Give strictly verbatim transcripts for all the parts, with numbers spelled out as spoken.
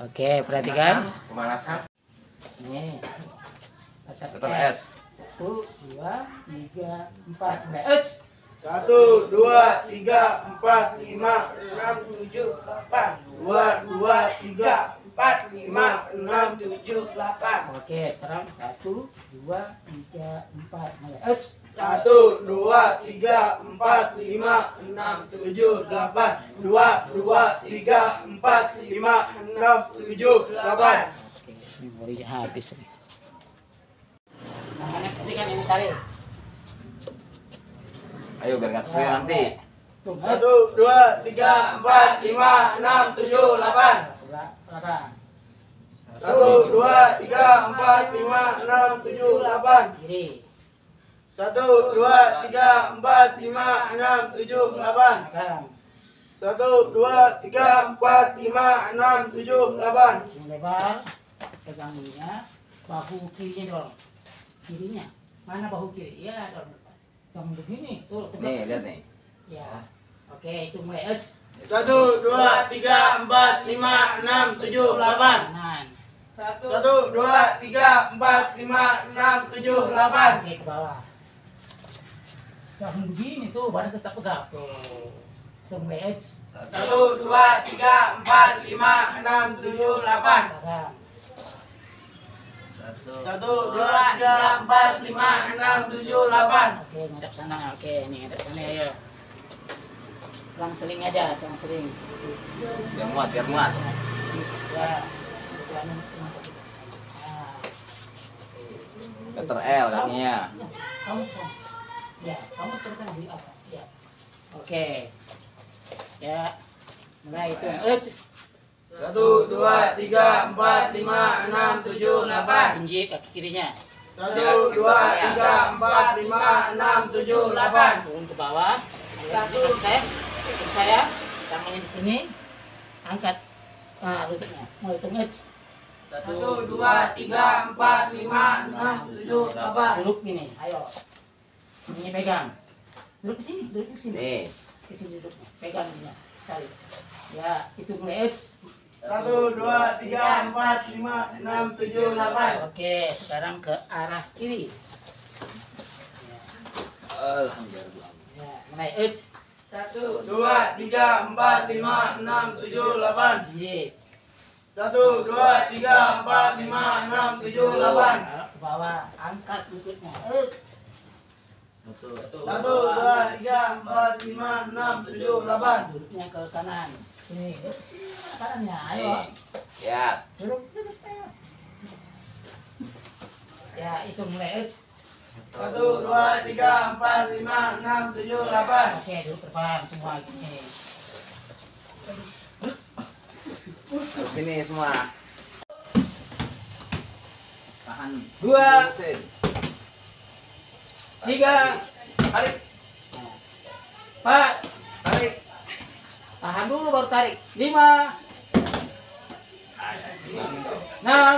Oke, perhatikan. Pemanasan. Nih. Letter S. Satu, dua, tiga, empat. Mulai. Satu, dua, tiga, empat, lima, enam, tujuh, delapan. dua, dua, tiga, empat, lima, enam, tujuh, delapan. Oke, sekarang satu, dua, tiga, empat. Mulai. satu, dua, tiga, empat, lima, enam, tujuh, delapan, dua, dua, tiga, empat, lima, enam, tujuh, delapan. Oke, memorinya habis nih. Namanya ketika ini tarik. Ayo biar nggak kesulitan nanti. Tuh, Satu, dua, tiga, empat, lima, enam, tujuh, delapan. belakang. Satu, dua, tiga, empat, lima, enam, tujuh, delapan. Kiri. Satu, dua, tiga, empat, lima, enam, tujuh, delapan. Belakang. Satu, dua, tiga, empat, lima, enam, tujuh, delapan. Yang lebar. Pegang ininya. Bahu kirinya dorong. Kirinya. Mana bahu kiri? Ya, dorong. Jangan begini. Tuh, tegak. Nih, lihat nih. Ya. Oke, itu mulai. Satu, dua, tiga, empat, lima, enam, tujuh, delapan. Kanan. Satu, Satu, dua, tiga, empat, lima, enam, tujuh, delapan. Oke, ke bawah. Jangan begini tuh, badan tetap tegak. Tuh. Tuh mulai. Satu, dua, tiga, empat, lima, enam, tujuh, delapan. Belakang. Satu, dua, tiga, empat, lima, enam, tujuh, delapan. Oke, ngadap sana. Oke, nih ngadap sana ya. Selang seling aja, selang seling. Biar muat, biar muat. Ya. Jangan sini. Nah. Letter L kakinya. Kamu kesana. Ya, kamu terkena di apa? Ya. Oke. Ya. Mulai itu. Eh, Satu, dua, tiga, empat, lima, enam, tujuh, delapan. tunjuk kaki kirinya. Satu, dua, tiga, empat, lima, enam, tujuh, delapan. Turun ke bawah. Satu, saya, ikut saya, tangannya di sini, angkat, nah lututnya, mau hitung H. Satu, dua, tiga, empat, lima, enam, tujuh, delapan. Duduk gini, ayo, ini pegang, duduk ke sini, duduk ke sini, Nih. ke sini duduknya, pegang ini, tarik, ya, itu mulai H. Satu, dua, tiga, empat, lima, enam, tujuh, delapan. Oke, sekarang ke arah kiri, Alhamdulillah. ya, mulai H. satu, Dua, tiga, empat, lima, enam, tujuh, delapan. J. Satu, dua, tiga, empat, lima, enam, tujuh, delapan. Ke bawah, angkat lututnya, H. Satu, dua, tiga, empat, lima, enam, tujuh, delapan. Duduknya ke kanan. Sini, duduk ke sini. Kanannya, ayo. Nih. Lihat. Duduk, duduk, ayo. Ya, itu mulai. Satu, dua, tiga, empat, lima, enam, tujuh, delapan. Oke, duduk terbang semua gini. Terus sini semua. Tahan. Dua. Terusin. Tiga. Tarik. Empat. Tarik. Tahan dulu baru tarik. Lima. Enam.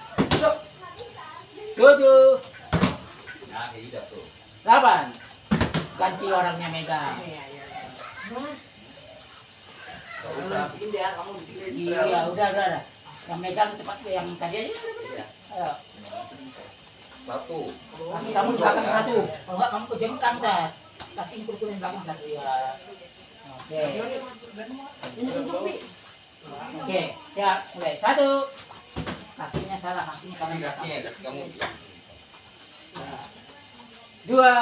Tujuh. Nah, tidak tuh. Delapan. Ganti orangnya megang. Gak usah. Iya, udah, udah, udah. Yang megang cepat yang tadi aja. Ayo. Satu. Kaki kamu di belakang satu. Kalau enggak kamu ke jengkang dah. Kaki kurutin belakang satu ya. Oke. Oke, siap. Mulai. Satu. Kakinya salah, kakinya kanan Ini belakang. kakinya, kaki kamu. Ya. Dua.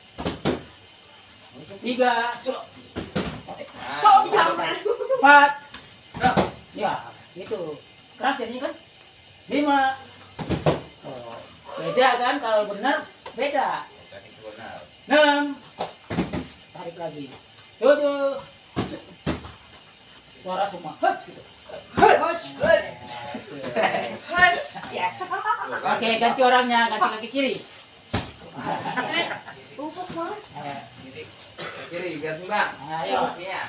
Tiga. Nah, Empat. Ya, itu. Keras jadinya kan? Lima. Oh, beda kan? Kalau benar, beda. kaki benar. Enam. Tarik lagi. Tujuh. Suara semua. Huts gitu. Huts, huts, huts. Ya. Oke, ganti orangnya, ganti kaki kiri. Upuk banget. Eh, Kiri. Kiri biar seimbang. Ayo. Kakinya.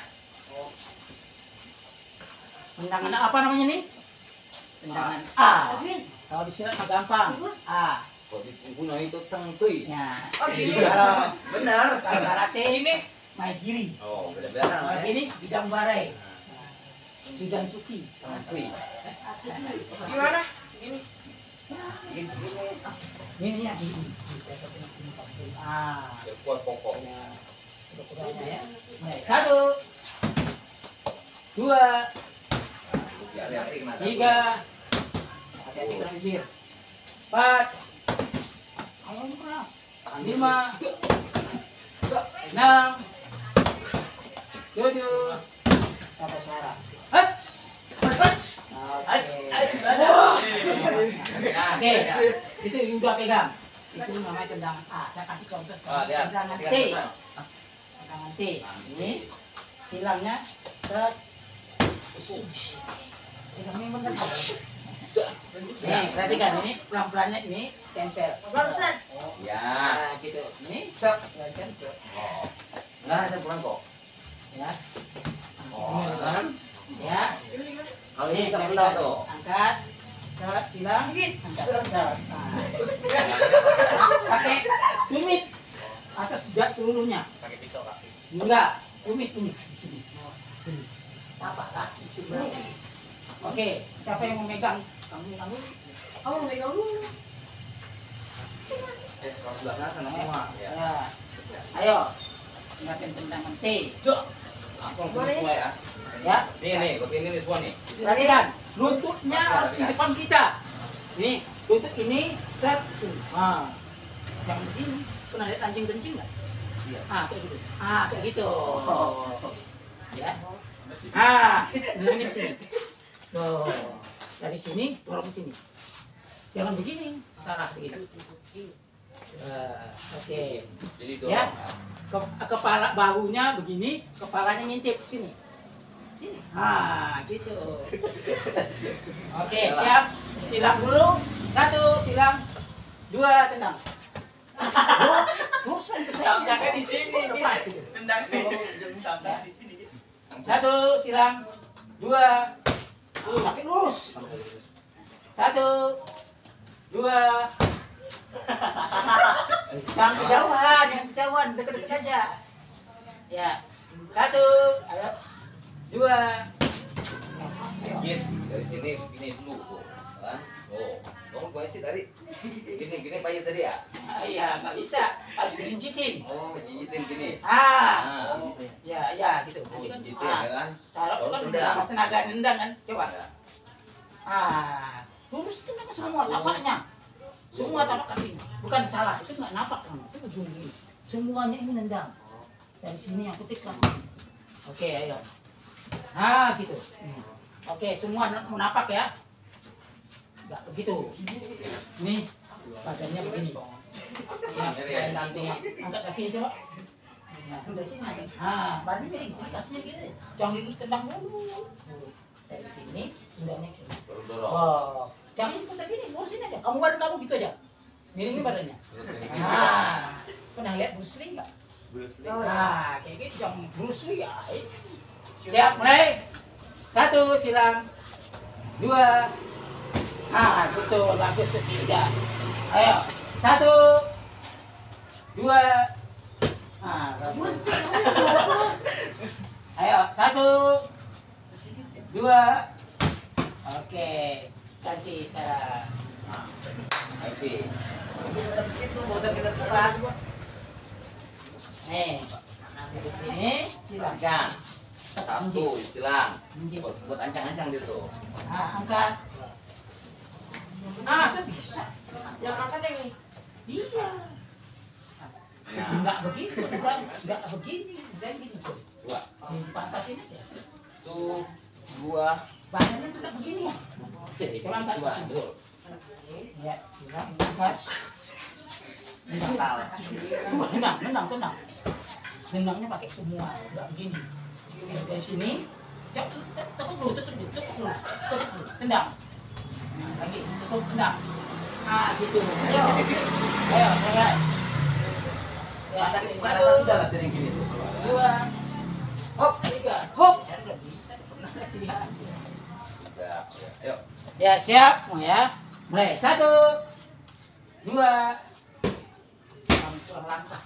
Tendangan apa namanya nih? Tendangan A. Adrian. Kalau disirat mah gampang. A. Kok dibunuh itu tengtui. Ya. Oh, gini. Kalau Benar. kalau karate ini main kiri. Oh, beda-beda Kalau namanya. ini bidang barai. Sudan Cuki. Tengtui. Gimana? Ini. Ini Ini ya, ini. Kita pakai sini pakai. Ah, ya kuat pokok. ya. Ukurannya ya. Baik, satu, dua, Ya hati-hati kena satu. tiga, hati-hati kena bibir. Empat, ayo keras. Lima, enam, tujuh, sampai suara. Hats, hats. Oke, itu udah pegang. Itu namanya tendangan A. Saya kasih contoh Ah, sekarang. lihat. Tendangan Lihat, T. lihat. Tendangan T. Ini silangnya set. Pegangnya bener. Nih, perhatikan ini pelan-pelannya ini tempel. Barusan. Ya. Nah, gitu. Ini set, pelan ke. Oh. Enggak, saya pulang kok. Ya. Oh, kan? Ya. Kalau Ini ini kita perhatikan. pulang tuh. Angkat. Set, silang. Angkat. Set. Nah. Pakai tumit atau sejak seluruhnya. Pakai pisau kaki. Enggak, tumit ini di sini. Sini. Tapak kaki sebelah. Oke, siapa yang mau megang? Kamu, kamu. Kamu megang dulu. Eh, kalau sebelah sana sana semua. Ya. Ya. Ayo. Ingatin tendangan T. Langsung semua ya. Ya. Nih nih, begini nih semua nih. Perhatikan, lututnya harus di depan kita. Ini, lutut ini set sini. Ah. Yang begini, pernah lihat anjing kencing nggak? Iya. Ah, kayak gitu. Ah, kayak gitu. Ya. Ah, nendangnya ke sini. Tuh. Dari sini dorong ke sini. Jangan begini, salah begini. Uh, Oke. Jadi Ya. dorong. Ke- kepala bahunya begini, kepalanya ngintip sini. Sini. Ah, gitu. Oke, siap. Silang dulu. Satu, silang. Dua, tendang. Terus Samsaknya di sini. lepas gitu. Tendang samsak di sini. Satu, silang. Dua. Uh, sakit lurus. Satu. Dua. Jangan kejauhan, yang kejauhan, deket-deket aja. Ya. Satu. Ayo. Dua. Git, dari sini gini dulu tuh. Kan? Oh. Oh, gue sih tadi gini gini Pak Yus tadi ya. Ah, iya, nggak bisa. Harus dijijitin. Oh, jijitin gini. Ah. Nah. Ya, ya gitu. Oh, Nanti kan, jijitin ah, ya kan. taruh Baru kan udah tendang. tambah tenaga nendang kan. Coba. Ya. Ah. Lurus tenaga semua tapaknya. Semua tapak kakinya. Bukan salah, itu nggak napak kamu. Itu ujung ini. Semuanya ini nendang. Dari sini yang ketik kelas ini. Oke, ayo. Nah, gitu. Hmm. Oke, semua mau napak ya. Enggak begitu. Nih, badannya begini. Ya, kayak gini. Angkat kakinya coba. Nah, dari sini. Nah, badannya gini, kakinya gini. Jangan ditendang dulu. Dari sini, tendangnya ke sini. Baru dorong. Oh, jangan seperti gini, lurusin aja. Kamu badan kamu gitu aja. Miringin badannya. Nah, pernah lihat Bruce Lee nggak? Nah, kayak gitu jangan Bruce Lee ya. Siap, mulai. Satu, silang. Dua. Ah, betul, bagus ke sini dah. Ayo, satu. Dua. Ah, bagus. Ayo, satu. Dua. Oke, ganti sekarang. Nah, oke. Ini kita di situ, mau kita cepat. Nih, di sini silang. Ancang. Satu, silang. Anjing. Buat, buat ancang-ancang dia tuh. Ah, angkat. Ah, itu bisa. Yang angkat yang ini. Iya. Nah, enggak begitu, enggak, enggak begini, enggak gitu. Dua. Dipantasin aja. Satu, dua. Badannya tetap begini ya. Coba angkat. Dua, betul. Ya, silang, angkat. Fatal. Dua, tenang, tenang, tenang. Tenangnya pakai semua, enggak begini. Dari sini, cek, tekuk dulu, tekuk dulu, tekuk dulu, tekuk dulu, tendang. Nah, lagi, tekuk, tendang. Ah, gitu. Ayo, ayo, ayo. Ya, Pada pada satu, satu udah lah dari gini tuh. dua, hop, tiga, hop. Ya, nggak bisa, pernah nggak sih ya? Udah, udah. Ayo. Ya, siap, mau ya. Mulai, satu, dua, kurang, kurang langkah.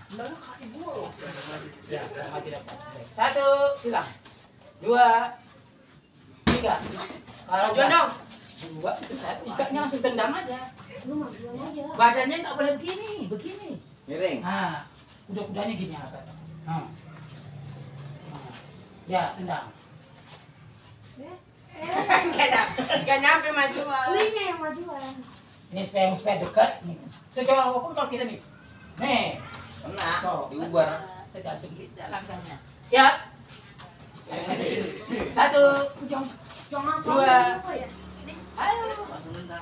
Ya, kurang maju dapat. Baik. Satu, silang. Dua, tiga. Kalau Majuan udah, dong. dua, itu satu. Tiganya langsung tendang aja. Lu mah bilang aja. Badannya nggak boleh begini, begini. Miring. Nah, udah-udahnya gini apa? Nah. Nah. Ya, tendang. Gak nyampe majuan. Kulinya yang majuan. Ini supaya supaya dekat. Nih. Sejauh apapun kalau kita nih. Nih, Kena. Tuh. Diubar. tergantung kita langkahnya. Siap? Satu, Jangan jangan Dua. apa ya. ayo. Langsung nendang.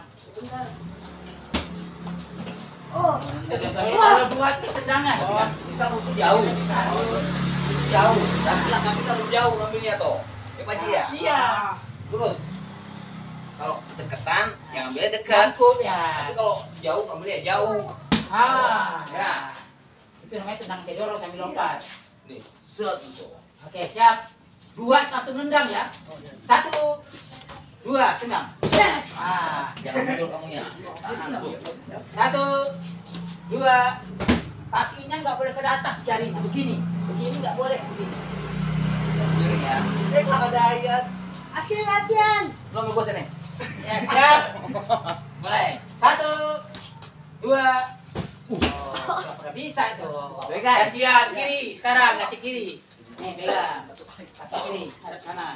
Oh, Kalau buat tendangan, Oh, bisa musuh jauh. Jauh. Dan bilang kaki harus jauh ngambilnya toh. Ya Pak Ji ya? iya. Terus kalau deketan, yang ngambilnya dekat. Kangkung ya. Tapi kalau jauh ngambilnya jauh. Ah, Ya. itu namanya tendang kedoro sambil lompat. Nih, set gitu. Oke, siap. Dua langsung nendang ya. Satu, dua, tendang. yes. Ah, Jangan mundur kamunya. Tahan tuh. satu, dua, kakinya nggak boleh ke atas jarinya begini, begini nggak boleh begini. Miring ya. Ini nggak ada ayat. Hasil latihan. Lo mau gue sini. Ya siap. Mulai. Satu, dua. Oh, nggak bisa itu. Pegang. Gantian kiri. Sekarang kaki kiri. Nih pegang. Kaki kiri hadap sana.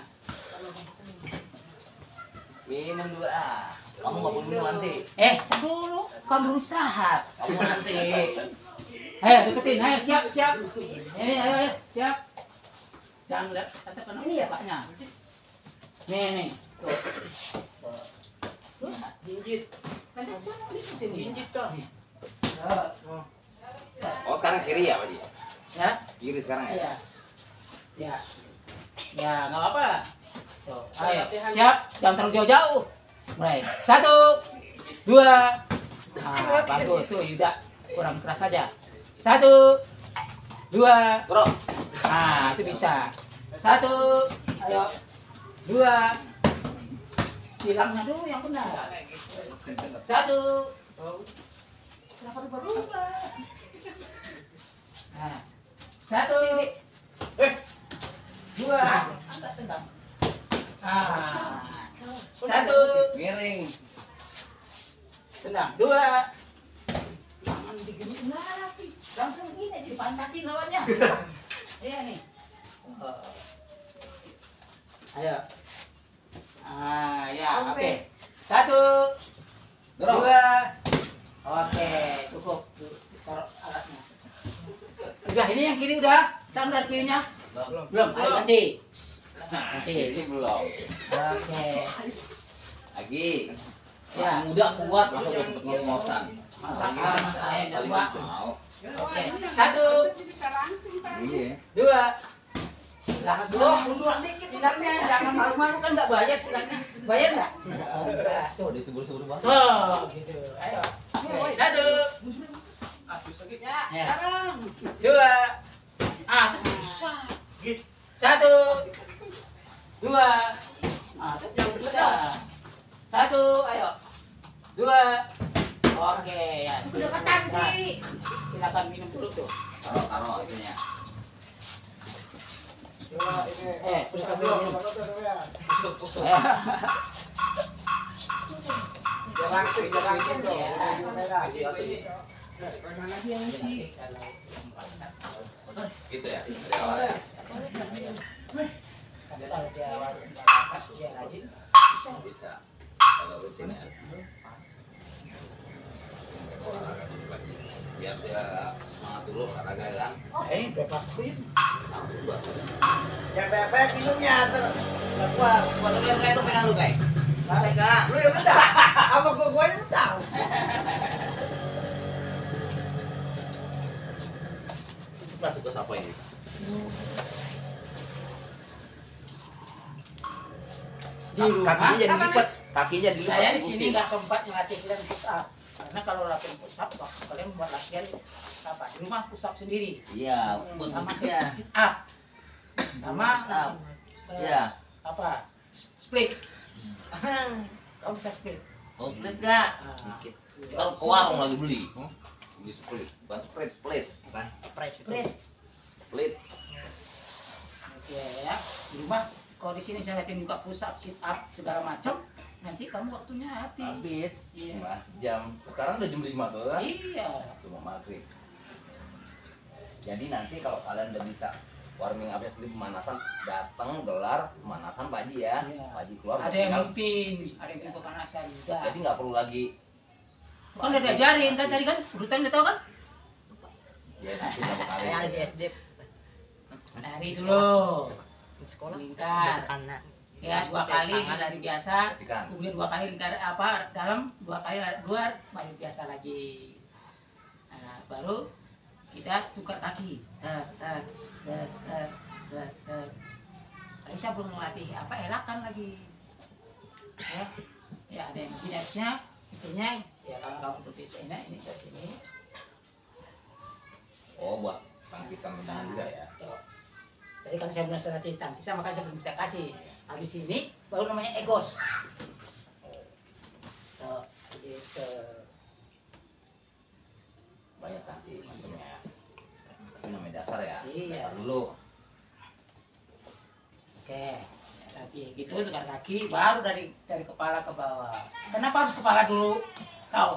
Minum dulu ah. Kamu nggak boleh minum nanti. Eh, dulu. Kamu belum istirahat. Kamu nanti. Ayo deketin. Ayo siap siap. Ini ayo ayo siap. Jangan lihat katakan ini ya paknya. Nih nih. Tuh. Tuh. Jinjit, Nanti sana di sini. jinjit kah? Oh sekarang kiri ya Pak Ji? Ya. Kiri sekarang ya? Iya. Ya. Ya, nggak apa-apa. Tuh, ayo, siap. Jangan terlalu jauh-jauh. Mulai. Satu, dua. Nah, bagus tuh, Yuda. Kurang keras saja. Satu, dua. Bro. Nah, itu bisa. Satu, ayo. Dua. Silangnya dulu yang benar. Satu. Kenapa berubah? Nah, satu. Eh, dua. Angkat tendang. Ah, satu. Miring. Tendang. Dua. Jangan diginiin lagi. Langsung gini dipantatin lawannya. Iya nih. Oh. Ayo. Ah, ya, oke. Satu. Dorong. Dua. Oke, cukup. Taruh alatnya. Udah, ini yang kiri udah. Standar kirinya. Belum. Belum, ayo nanti. Nanti. Kiri belum. Oke. Lagi. Ya. Masih muda kuat masuk untuk ngomong-ngosan. Masak ah, masak air Saling dua. mau. Oke. Satu, Iya. dua. Silakan dulu. Silangnya jangan malu-malu kan nggak bayar silangnya. Bayar nggak? Enggak. Tuh disebut-sebut banget. Oh, gitu. Ayo. Oke, satu. Ya, sekarang. Dua. Ah, itu bisa. Satu. Dua. Ah, itu yang bisa. Satu, ayo. Dua. Oke, ya. Kedekatan, Nah, Ki. silakan minum dulu tuh. Taruh taruh itunya. Eh, silakan minum. Pusuk pusuk. Eh. Langsung, langsung dong. Gitu ya. Dari awal ya. Kalau dia awal bakat, dia rajin, bisa. Bisa. Kalau rutin ya. Olahraga cepat. Biar dia semangat dulu olahraga kan. Eh, ini bebas aku ya. Langsung buat. Yang banyak minumnya terus. Kuat. Buat lu yang kayak lu pegang lu kayak. Pegang. Lu yang udah. Apa gua gua yang udah. Masuk ke siapa ini? Di rumah, Kakinya jadi lipat. Kakinya dilipat. saya di sini pusing. nggak sempat ngelatih kalian push up. Karena kalau latihan push up, waktu kalian buat latihan apa? Di rumah push up sendiri. Iya, pun Sama musiknya. sit up. Sama Sit up. eh, Iya. apa? Split. Kamu bisa split. Mau split nggak? Dikit. Kalau ke warung lagi beli. Beli split, bukan split, split. Apa? Split. Split. Oke ya. Di rumah kalau di sini saya latihan juga push up, sit up segala macam. nanti kamu waktunya habis. Habis. Iya. Cuma jam. Sekarang udah jam lima tuh kan? Iya. Cuma maghrib. Jadi nanti kalau kalian udah bisa warming up sendiri pemanasan, datang gelar pemanasan Pak Haji ya. Iya. Pak Haji keluar. Ada yang tinggal- mimpin, ada yang mimpin pemanasan juga. Jadi nggak perlu lagi. Kan udah diajarin kan tadi kan, urutan udah tahu kan? Ya nanti berapa kali. Kayak ada di S D Lari dulu. di sekolah. Lingkar. Anak. Ya dua kali lari biasa, Ketikan. kemudian dua kali lingkar apa dalam, dua kali lari luar, baru biasa lagi. Nah, baru kita tukar kaki. Tet, tet, tet, tet, tet, tet. Tadi saya belum melatih apa elakan lagi. Ya, ya ada yang binapsnya, istrinya. Ya kalau kamu putih ini, ini ke sini. Oh buat tangkisan tangan juga ya. Tuh. Tadi kan saya belum bisa latih tangkisan, makanya saya belum bisa kasih. Habis ini baru namanya egos. Tuh, gitu. Banyak nanti macamnya. Ini namanya dasar ya. Iya. Dasar dulu. Oke, latih gitu tukar kaki, baru dari dari kepala ke bawah. Kenapa harus kepala dulu? Tahu?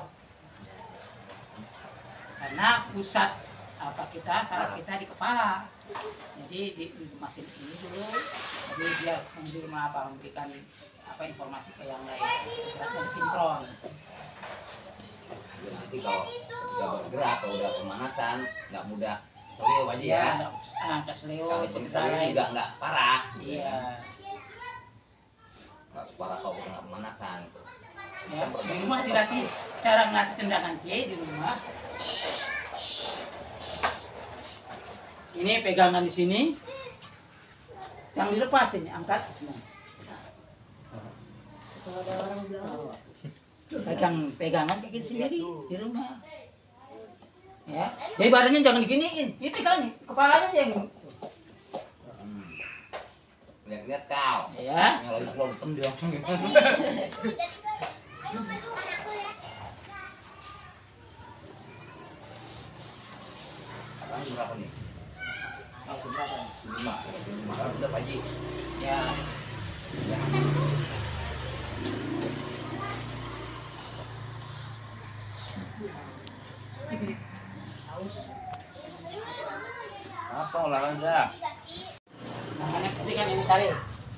Karena pusat apa kita, saraf kita di kepala. Jadi di, di mesin ini dulu, jadi dia memberi apa, memberikan apa informasi ke yang lain. Geraknya sinkron. Jadi nanti kalau udah bergerak atau udah pemanasan nggak mudah seleo aja ya. Nggak ah, nggak seleo, Kalau cedera seleo lain. juga nggak parah. Iya. Nggak separah kalau udah nggak pemanasan. Ya, di rumah dilatih cara melatih tendangan tie di rumah. Ini pegangan di sini, yang dilepas ini angkat. Nah. Kalau ada orang bilang, Pegang pegangan kayak gitu sendiri di rumah. Ya, jadi badannya jangan diginiin. Ini pegang nih, kepalanya aja yang. Hmm. Lihat-lihat kau. Ya. Yang lagi keluar tendang. Sekarang jam berapa nih? Oh, berapa? Lima. Lima kan udah pagi. Ya. Apa olahraga? Namanya ketika ini tarik.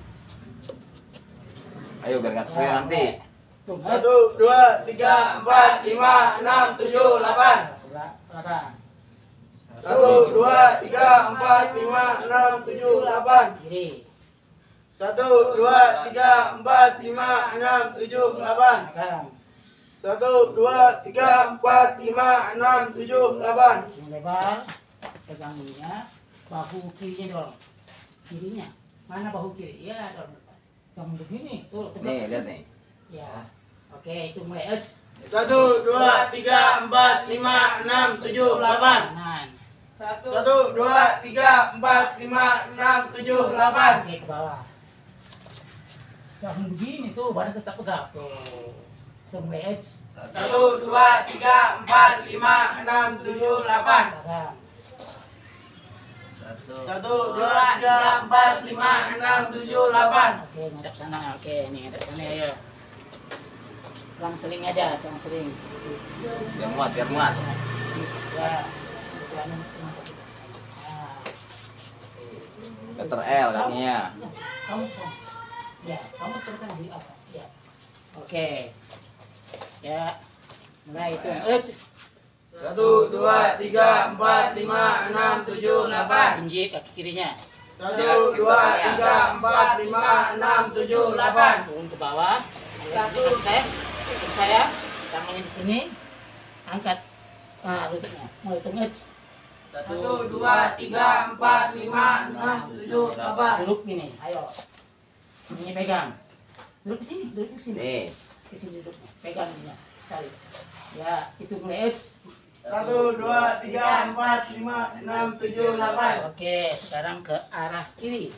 Ayo biar nggak kesel nanti. Tuh, Satu, dua, tiga, empat, lima, enam, tujuh, delapan. belakang. Satu, dua, tiga, empat, lima, enam, tujuh, delapan. Kiri. Satu, dua, tiga, empat, lima, enam, tujuh, delapan. Belakang. Satu, dua, tiga, empat, lima, enam, tujuh, delapan. Yang lebar, pegang ininya, bahu kirinya dorong. Kirinya, mana bahu kiri? Ya, dorong. Jangan begini, tuh. tegak. Nih lihat nih. Ya, oke, itu mulai. Eits. Satu, dua, tiga, empat, lima, enam, tujuh, delapan. Kanan. Satu, dua, tiga, empat, lima, enam, tujuh, delapan. Oke, ke bawah. Jangan begini tuh, badan tetap tegak. Tuh, tuh mulai. Eits. Satu, dua, tiga, empat, lima, enam, tujuh, delapan. Pegang. Satu. Satu, dua, tiga, empat, lima, enam, tujuh, delapan. Oke, ngadep sana. Oke, nih ngadep sana ya. Selang-seling aja, selang-seling. Biar muat, biar muat. Ya. Jangan sini. Nah. Letter L kakinya. Kamu sana. Ya, kamu tekan di apa? Ya. Oke. Ya. Mulai itu. Eh, Satu, dua, tiga, empat, lima, enam, tujuh, delapan. tunjuk kaki kirinya. Satu, dua, tiga, empat, lima, enam, tujuh, delapan. Turun ke bawah. Satu, saya, ikut saya, tangannya di sini, angkat, nah lututnya, mau hitung H. Satu, dua, tiga, empat, lima, enam, tujuh, delapan. Duduk gini, ayo, ini pegang, duduk ke sini, duduk ke sini, Nih. ke sini duduknya, pegang ini, sekali, ya, itu mulai H. Satu, dua, tiga, empat, lima, enam, tujuh, delapan. Oke, sekarang ke arah kiri,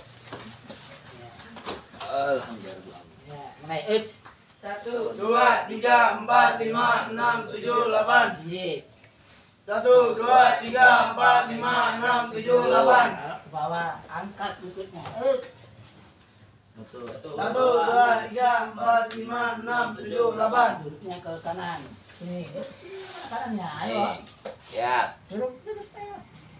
Alhamdulillah. ya, mulai H. Satu, dua, tiga, empat, lima, enam, tujuh, delapan. Jit. Satu, dua, tiga, empat, lima, enam, tujuh, delapan. Ke bawah, angkat lututnya, H. Betul. Satu, dua, tiga, empat, lima, enam, tujuh, delapan. Duduknya ke kanan. Sini, duduk sini mana kanannya. Ayo. Nih. Lihat. Duduk, duduk, ayo.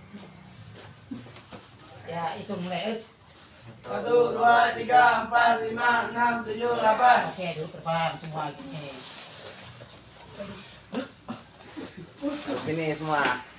Ya, itu mulai. Uts. Satu, dua, tiga, empat, lima, enam, tujuh, delapan. Oke, duduk berpaham semua gini. Terus sini semua.